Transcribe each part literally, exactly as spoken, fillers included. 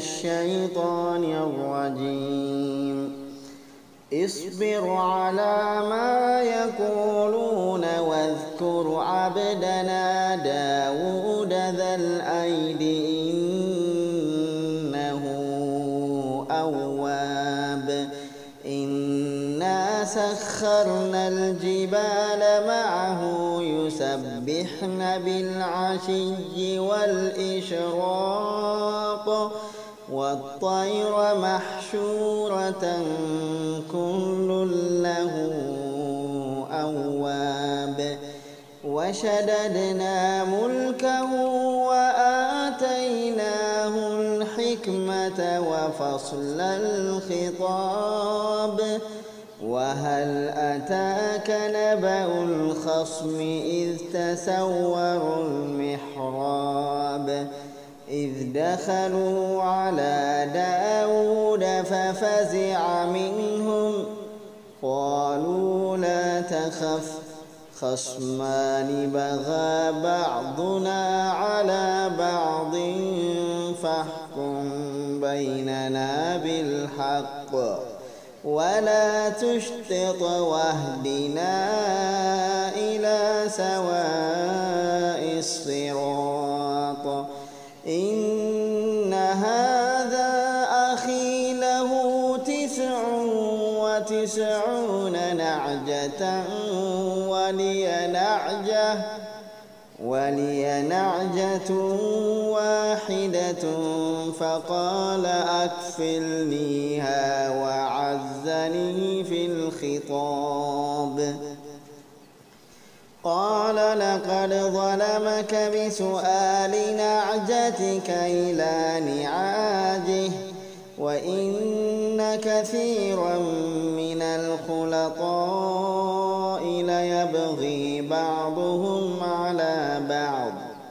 الشيطان الرجيم اصبر على ما يقولون واذكر عبدنا داود ذا الأيد إنه أواب إنا سخرنا الجبال معه يسبحن بالعشي والإشراق والطير محشورة كل له أواب وشددنا ملكه وآتيناه الحكمة وفصل الخطاب وهل أتاك نبأ الخصم إذ تسوروا المحراب إذ دخلوا على داود ففزع منهم قالوا لا تخف خصمان بغى بعضنا على بعض فاحكم بيننا بالحق ولا تشطط واهدنا إلى سواء الصراط إن هذا أخي له تسع وتسعون نعجة ولي نعجة ولي نعجة واحدة فقال أكفلنيها وعزني في الخطاب قال لقد ظلمك بسؤال نعجتك إلى نعاجه وإن كثيرا من الخلطاء ليبغي بعضهم على بعض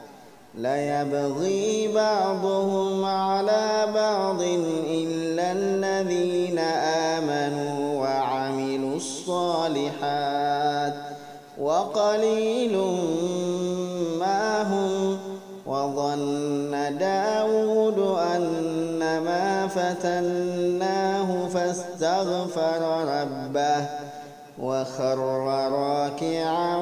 ليبغي بعضهم على بعض إلا الذين آمنوا وعملوا الصالحات وقليل ما هم وظن داود أنما فتناه فاستغفر ربه وخر راكعا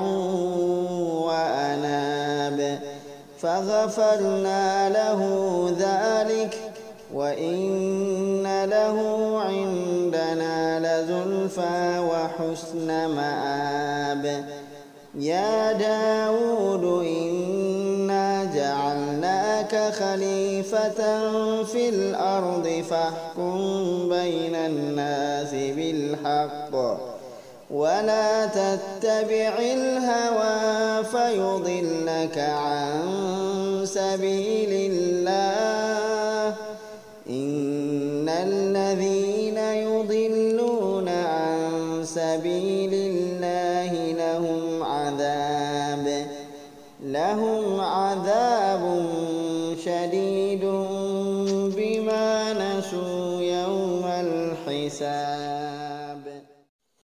وأناب فغفرنا له ذلك وإن له عندنا لزلفى وحسن مآب يا داود إنا جعلناك خليفة في الأرض فاحكم بين الناس بالحق ولا تتبع الهوى فيضلك عن سبيل الله إن الذين يضلون عن سبيل الله لهم عذاب لهم عذاب شديد بما نسوا يوم الحساب.